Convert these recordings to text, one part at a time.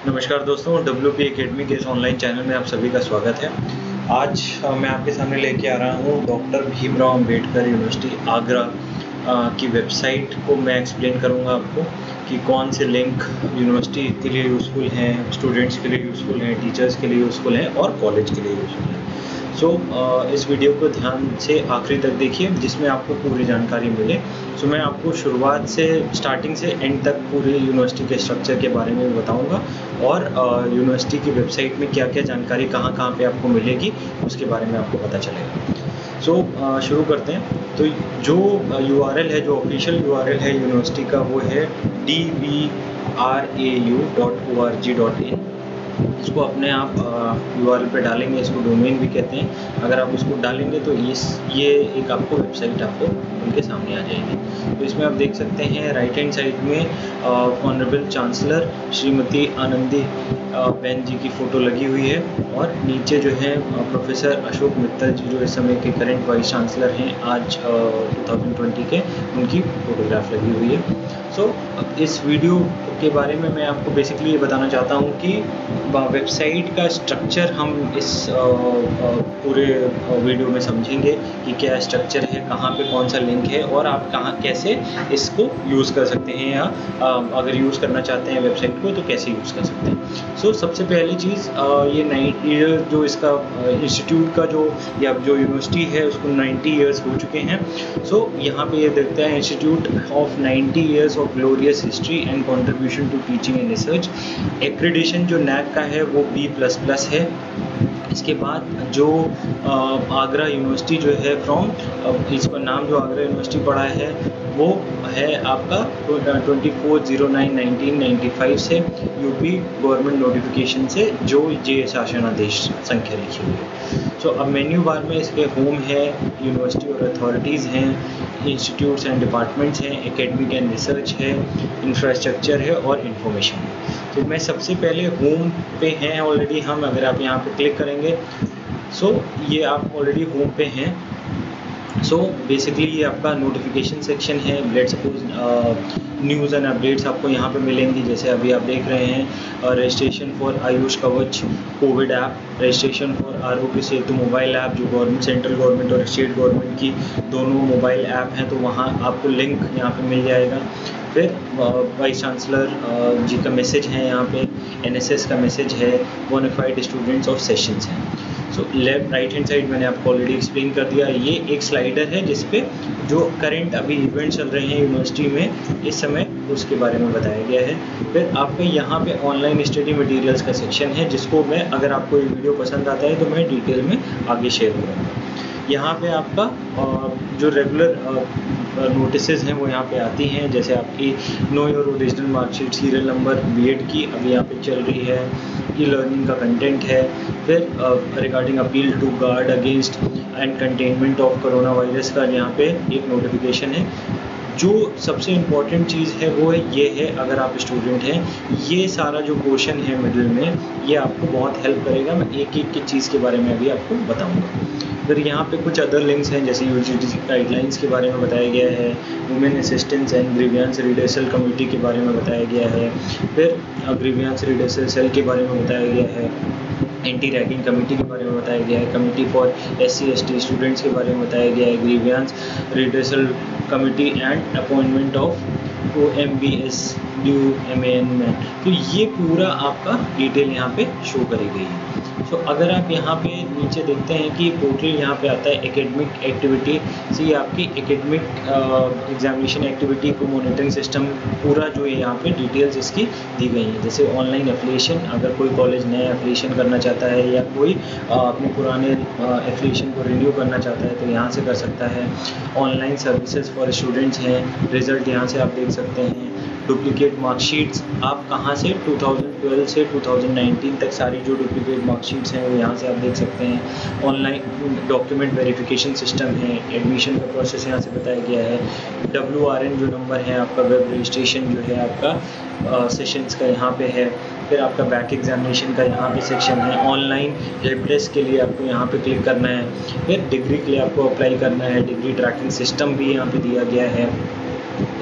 नमस्कार दोस्तों, WP academy के इस ऑनलाइन चैनल में आप सभी का स्वागत है। आज मैं आपके सामने लेके आ रहा हूँ डॉक्टर भीमराव अंबेडकर यूनिवर्सिटी आगरा की वेबसाइट को मैं एक्सप्लेन करूँगा आपको कि कौन से लिंक यूनिवर्सिटी के लिए यूज़फुल हैं, स्टूडेंट्स के लिए यूज़फुल हैं, टीचर्स के लिए यूज़फुल हैं और कॉलेज के लिए यूज़फुल हैं। इस वीडियो को ध्यान से आखिरी तक देखिए जिसमें आपको पूरी जानकारी मिले। मैं आपको शुरुआत से स्टार्टिंग से एंड तक पूरी यूनिवर्सिटी के स्ट्रक्चर के बारे में बताऊंगा और यूनिवर्सिटी की वेबसाइट में क्या क्या जानकारी कहाँ पे आपको मिलेगी उसके बारे में आपको पता चलेगा। शुरू करते हैं। तो जो URL है, जो ऑफिशियल URL है यूनिवर्सिटी का, वो है dvrau.org.in। इसको अपने आप URL पे डालेंगे, इसको डोमेन भी कहते हैं। अगर आप उसको डालेंगे तो ये एक आपको वेबसाइट आपको उनके सामने आ जाएगी। तो इसमें आप देख सकते हैं राइट हैंड साइड में ऑनरेबल चांसलर श्रीमती आनंदी बेन जी की फ़ोटो लगी हुई है और नीचे जो है प्रोफेसर अशोक मित्तल जी जो इस समय के करंट वाइस चांसलर हैं आज 2020 के, उनकी फ़ोटोग्राफ लगी हुई है। इस वीडियो के बारे में मैं आपको बेसिकली ये बताना चाहता हूँ कि वेबसाइट का स्ट्रक्चर हम इस पूरे वीडियो में समझेंगे कि क्या स्ट्रक्चर है, कहाँ पे कौन सा लिंक है और आप कहाँ कैसे इसको यूज़ कर सकते हैं या अगर यूज़ करना चाहते हैं वेबसाइट को तो कैसे यूज़ कर सकते हैं। सबसे पहली चीज़ ये 90 ईयर जो इसका इंस्टीट्यूट का जो यूनिवर्सिटी है उसको 90 ईयर्स हो चुके हैं। यहाँ पे ये देखते हैं institute of 90 years of glorious history and contribution to teaching and research. Accreditation जो NAAC का है वो B++ है। इसके बाद जो आगरा यूनिवर्सिटी जो है इसका नाम जो आगरा यूनिवर्सिटी पड़ा है वो है आपका 24/09/1995 से यूपी गवर्नमेंट नोटिफिकेशन से जो जे शासनादेश संख्या लिखी हुई है। अब मेन्यू बार में इसके होम है, यूनिवर्सिटी और अथॉरिटीज़ हैं, इंस्टीट्यूट्स एंड डिपार्टमेंट्स हैं, एकेडमिक एंड रिसर्च है, इंफ्रास्ट्रक्चर है और इन्फॉर्मेशन है। मैं सबसे पहले होम पे हैं ऑलरेडी हम, अगर आप यहाँ पे क्लिक करेंगे ये आप ऑलरेडी होम पे हैं। बेसिकली ये आपका नोटिफिकेशन सेक्शन है। Let's suppose news and updates आपको यहाँ पे मिलेंगी, जैसे अभी आप देख रहे हैं रजिस्ट्रेशन फॉर आयुष कवच Covid app, registration for Aarogya Setu mobile app जो गवर्नमेंट, सेंट्रल गवर्नमेंट और स्टेट गवर्नमेंट की दोनों मोबाइल ऐप हैं, तो वहाँ आपको लिंक यहाँ पे मिल जाएगा। फिर वाइस चांसलर जी का मैसेज है, यहाँ पे NSS का मैसेज है, बोनाफाइड स्टूडेंट्स ऑफ सेशंस हैं। लेफ्ट राइट हैंड साइड मैंने आपको ऑलरेडी एक्सप्लेन कर दिया। ये एक स्लाइडर है जिसपे जो करंट अभी इवेंट चल रहे हैं यूनिवर्सिटी में इस समय उसके बारे में बताया गया है। फिर आपके यहाँ पे ऑनलाइन स्टडी मटेरियल्स का सेक्शन है जिसको मैं, अगर आपको ये वीडियो पसंद आता है तो मैं डिटेल में आगे शेयर करूँगा। यहाँ पे आपका जो रेगुलर नोटिसेस हैं वो यहाँ पे आती हैं, जैसे आपकी know your original marksheet serial number B.Ed की अभी यहाँ पे चल रही है, ई लर्निंग का कंटेंट है। फिर regarding appeal to guard against and containment of corona virus का यहाँ पे एक नोटिफिकेशन है। जो सबसे इम्पॉर्टेंट चीज़ है वो ये है, अगर आप स्टूडेंट हैं ये सारा जो पोर्शन है मिडिल में ये आपको बहुत हेल्प करेगा। मैं एक एक की चीज़ के बारे में अभी आपको बताऊंगा। फिर यहाँ पे कुछ अदर लिंक्स हैं, जैसे यूजीसी गाइडलाइंस के बारे में बताया गया है, women assistance and grievance redressal committee के बारे में बताया गया है, फिर ग्रीवियंस रिड्रेसल सेल के बारे में बताया गया है, एंटी रैगिंग कमेटी के बारे में बताया गया है, कमेटी फॉर SC/ST स्टूडेंट्स के बारे में बताया गया है, grievance redressal committee and appointment of OMBS due MAN में। तो ये पूरा आपका डिटेल यहाँ पे शो करी गई है। अगर आप यहाँ पे नीचे देखते हैं कि पोर्टल यहाँ पे आता है एकेडमिक एक्टिविटी से, ये आपकी एकेडमिक एग्जामिनेशन एक्टिविटी को मॉनिटरिंग सिस्टम पूरा जो है यहाँ पे डिटेल्स इसकी दी गई हैं। जैसे ऑनलाइन एफिलिएशन, अगर कोई कॉलेज नया एफिलिएशन करना चाहता है या कोई अपने पुराने एफिलिएशन को रिन्यू करना चाहता है तो यहाँ से कर सकता है। ऑनलाइन सर्विसेज फॉर स्टूडेंट्स हैं, रिजल्ट यहाँ से आप देख सकते हैं। डुप्लीकेट मार्कशीट्स आप कहाँ से 2012 से 2019 तक सारी जो डुप्लीकेट मार्कशीट्स हैं वो यहाँ से आप देख सकते हैं। ऑनलाइन डॉक्यूमेंट वेरिफिकेशन सिस्टम है, एडमिशन का प्रोसेस यहाँ से बताया गया है। WRN जो नंबर है आपका, वेब रजिस्ट्रेशन जो है आपका सेशंस का यहाँ पे है। फिर आपका बैक एग्जामिनेशन का यहाँ पे सेक्शन है। ऑनलाइन हेल्प डेस्क के लिए आपको यहाँ पे क्लिक करना है। फिर डिग्री के लिए आपको अप्लाई करना है, डिग्री ट्रैकिंग सिस्टम भी यहाँ पे दिया गया है।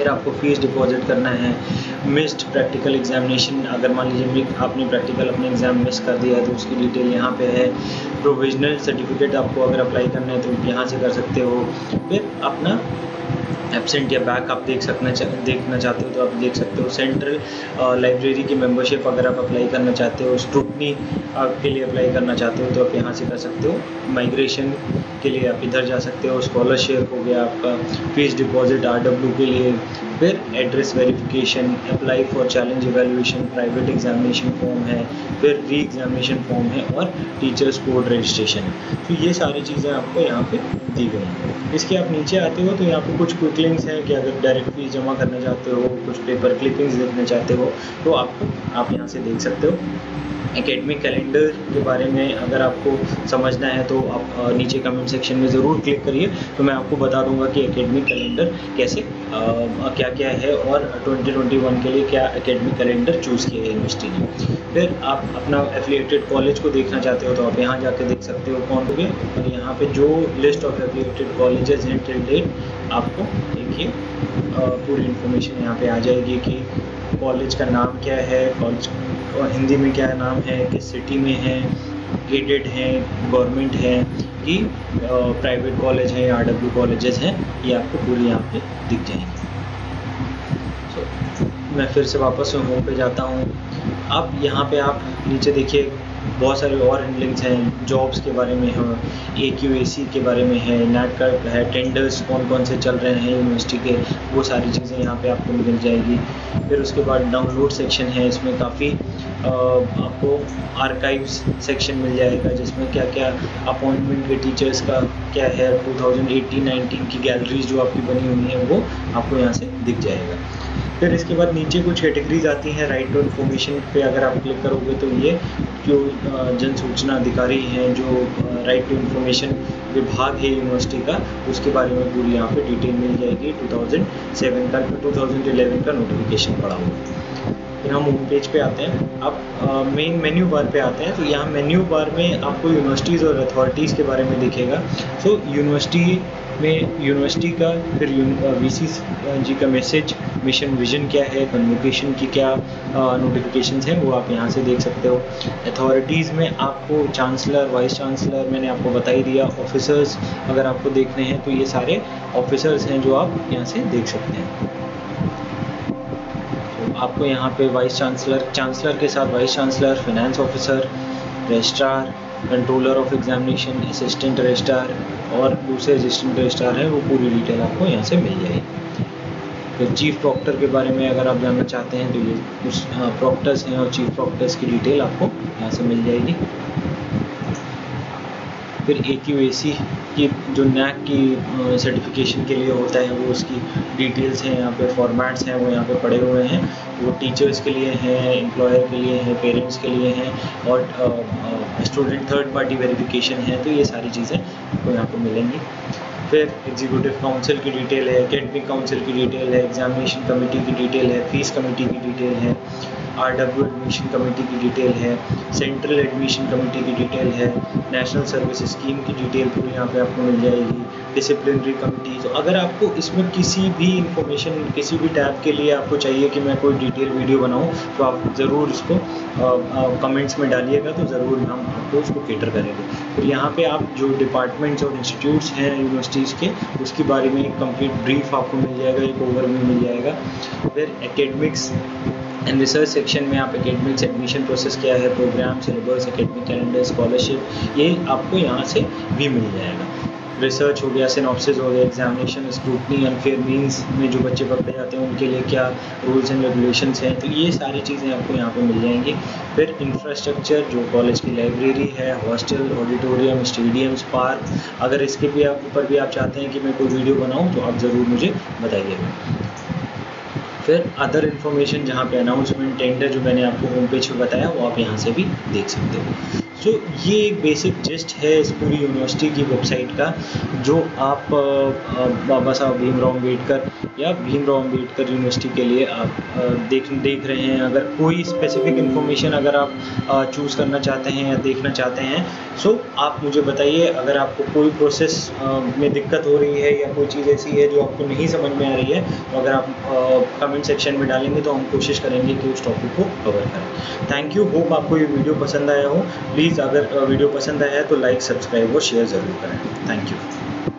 फिर आपको फ़ीस डिपॉजिट करना है। मिस्ड प्रैक्टिकल एग्जामिनेशन, अगर मान लीजिए आपने प्रैक्टिकल अपने एग्ज़ाम मिस कर दिया है तो उसकी डिटेल यहाँ पे है। प्रोविजनल सर्टिफिकेट आपको अगर अप्लाई करना है तो यहाँ से कर सकते हो। फिर अपना एब्सेंट या बैक आप देखना चाहते हो तो आप देख सकते हो। सेंट्रल लाइब्रेरी की मेंबरशिप अगर आप अप्लाई करना चाहते हो, स्क्रूटनी के लिए अप्लाई करना चाहते हो तो आप यहाँ से कर सकते हो। माइग्रेशन के लिए आप इधर जा सकते हो। स्कॉलरशिप हो गया आपका, फीस डिपॉजिट RW के लिए। फिर address verification, apply for challenge evaluation, private examination form है, फिर री एग्जामिनेशन फॉर्म है और टीचर्स कोड रजिस्ट्रेशन है। तो ये सारी चीज़ें आपको यहाँ पे दी गई हैं। इसके आप नीचे आते हो तो यहाँ पे कुछ क्विक लिंक्स हैं कि अगर डायरेक्ट फीस जमा करना चाहते हो, कुछ पेपर क्लिपिंग्स देखना चाहते हो तो आप यहाँ से देख सकते हो। एकेडमिक कैलेंडर के बारे में अगर आपको समझना है तो आप नीचे कमेंट सेक्शन में ज़रूर क्लिक करिए, तो मैं आपको बता दूंगा कि एकेडमिक कैलेंडर कैसे क्या क्या है और 2021 के लिए क्या एकेडमिक कैलेंडर चूज़ किया है यूनिवर्सिटी ने। फिर आप अपना एफिलिएटेड कॉलेज को देखना चाहते हो तो आप यहाँ जाके देख सकते हो कौन हो गए, और यहाँ पे जो लिस्ट ऑफ एफिलिएटेड कॉलेजेस हैं टिल डेट आपको देखिए पूरी इन्फॉर्मेशन यहाँ पे आ जाएगी कि कॉलेज का नाम क्या है, कॉलेज और हिंदी में क्या नाम है, किस सिटी में है, एडेड हैं, गवर्नमेंट है कि प्राइवेट कॉलेज हैं या RW कॉलेजेस हैं, ये आपको पूरी यहाँ पे दिख जाएंगे। मैं फिर से वापस होम पे जाता हूँ। अब यहाँ पे आप नीचे देखिए बहुत सारे और लिंक्स हैं, जॉब्स के बारे में है, AQAC के बारे में है, नेट का है, टेंडर्स कौन कौन से चल रहे हैं यूनिवर्सिटी के, वो सारी चीज़ें यहाँ पे आपको मिल जाएगी। फिर उसके बाद डाउनलोड सेक्शन है, इसमें काफ़ी आपको आर्काइव्स सेक्शन मिल जाएगा जिसमें क्या क्या अपॉइंटमेंट के टीचर्स का क्या है, 2018-19 की गैलरीज जो आपकी बनी हुई हैं वो आपको यहाँ से दिख जाएगा। फिर इसके बाद नीचे कुछ कैटेगरीज आती हैं। राइट टू इन्फॉर्मेशन पे अगर आप क्लिक करोगे तो ये जो जन सूचना अधिकारी हैं, जो राइट टू इन्फॉर्मेशन विभाग है यूनिवर्सिटी का, उसके बारे में पूरी यहाँ पे डिटेल मिल जाएगी। 2011 का नोटिफिकेशन पड़ा हुआ। फिर हम होम पेज पे आते हैं। अब मेन मेन्यू बार पे आते हैं तो यहाँ मेन्यू बार में आपको यूनिवर्सिटीज़ और अथॉरिटीज़ के बारे में दिखेगा। सो यूनिवर्सिटी का, फिर VC जी का मैसेज, मिशन विजन क्या है, कन्वोकेशन की क्या नोटिफिकेशंस हैं वो आप यहाँ से देख सकते हो। अथॉरिटीज़ में आपको चांसलर, वाइस चांसलर मैंने आपको बता ही दिया। ऑफिसर्स अगर आपको देखने हैं तो ये सारे ऑफिसर्स हैं जो आप यहाँ से देख सकते हैं। आपको यहाँ पे वाइस चांसलर के साथ vice chancellor, finance officer, registrar, controller of examination, assistant registrar और दूसरे असिस्टेंट रजिस्ट्रार हैं, वो पूरी डिटेल आपको यहाँ से मिल जाएगी। फिर चीफ प्रॉक्टर के बारे में अगर आप जानना चाहते हैं तो ये कुछ प्रॉक्टर्स हैं और चीफ प्रॉक्टर्स की डिटेल आपको यहाँ से मिल जाएगी। फिर AQAC की जो NAC की सर्टिफिकेशन के लिए होता है वो उसकी डिटेल्स हैं, यहाँ पे फॉर्मेट्स हैं वो यहाँ पे पड़े हुए हैं। वो टीचर्स के लिए हैं, एम्प्लॉयर के लिए हैं, पेरेंट्स के लिए हैं और स्टूडेंट थर्ड पार्टी वेरिफिकेशन है। तो ये सारी चीज़ें आपको यहाँ पे मिलेंगी। फिर एग्जीक्यूटिव काउंसिल की डिटेल है, एकेडमिक काउंसिल की डिटेल है, एग्जामिनेशन कमेटी की डिटेल है, फीस कमेटी की डिटेल है, RW एडमिशन कमेटी की डिटेल है, सेंट्रल एडमिशन कमेटी की डिटेल है, नेशनल सर्विस स्कीम की डिटेल पूरी यहाँ पे आपको मिल जाएगी, डिसिप्लिनरी कमेटी। तो अगर आपको इसमें किसी भी इंफॉर्मेशन, किसी भी टैब के लिए आपको चाहिए कि मैं कोई डिटेल वीडियो बनाऊँ तो आप ज़रूर इसको कमेंट्स में डालिएगा, तो ज़रूर हम आपको उसको कैटर करेंगे। फिर यहाँ पे आप जो डिपार्टमेंट्स और इंस्टीट्यूट्स हैं यूनिवर्सिटीज़ के, उसके बारे में एक कंप्लीट ब्रीफ आपको मिल जाएगा, एक ओवरव्यू मिल जाएगा। फिर एकेडमिक्स एंड रिसर्च सेक्शन में आप एकेडमिक्स एडमिशन प्रोसेस क्या है, programme, syllabus, academic calendar, scholarship, ये आपको यहाँ से भी मिल जाएगा। रिसर्च हो गया, सिनॉप्सिस हो गया, एग्जामिनेशन, स्क्रूटनी, अनफेयर मीन्स में जो बच्चे पकड़े जाते हैं उनके लिए क्या रूल्स एंड रेगुलेशंस हैं, तो ये सारी चीज़ें आपको यहाँ पे मिल जाएंगी। फिर इंफ्रास्ट्रक्चर, जो कॉलेज की लाइब्रेरी है, हॉस्टल, ऑडिटोरियम, स्टेडियम्स, पार्क, अगर इसके भी ऊपर भी आप चाहते हैं कि मैं कोई वीडियो बनाऊँ तो आप ज़रूर मुझे बताइएगा। फिर अदर इन्फॉर्मेशन जहाँ पे अनाउंसमेंट टेंडर जो मैंने आपको होम पेज पे बताया वो आप यहाँ से भी देख सकते हो। सो ये एक बेसिक जिस्ट है इस पूरी यूनिवर्सिटी की वेबसाइट का, जो आप बाबा साहब भीमराव अम्बेडकर या भीमराव अम्बेडकर यूनिवर्सिटी के लिए आप देख रहे हैं। अगर कोई स्पेसिफिक इन्फॉर्मेशन अगर आप चूज़ करना चाहते हैं या देखना चाहते हैं, सो आप मुझे बताइए। अगर आपको कोई प्रोसेस में दिक्कत हो रही है या कोई चीज़ ऐसी है जो आपको नहीं समझ में आ रही है, तो अगर आप कमेंट सेक्शन में डालेंगे तो हम कोशिश करेंगे कि उस टॉपिक को कवर करें। Thank you. होप आपको ये वीडियो पसंद आया हो। प्लीज़ अगर वीडियो पसंद आया है तो लाइक, सब्सक्राइब और शेयर ज़रूर करें। Thank you.